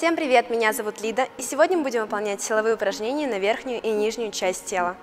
Всем привет, меня зовут Лида, и сегодня мы будем выполнять силовые упражнения на верхнюю и нижнюю часть тела.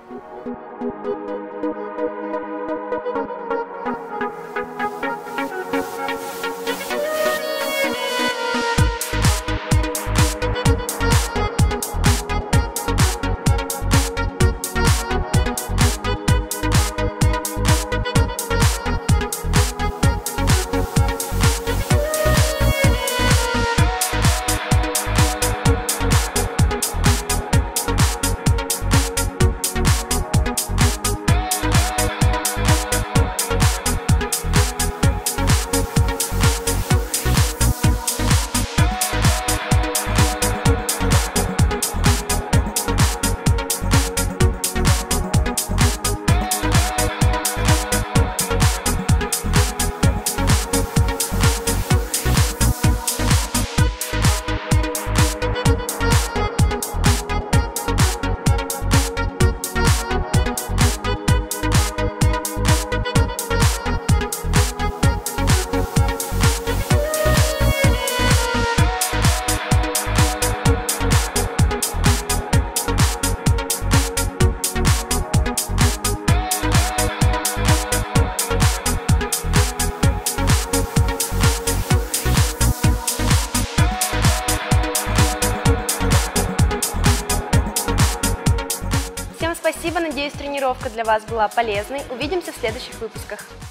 Всем спасибо, надеюсь, тренировка для вас была полезной. Увидимся в следующих выпусках.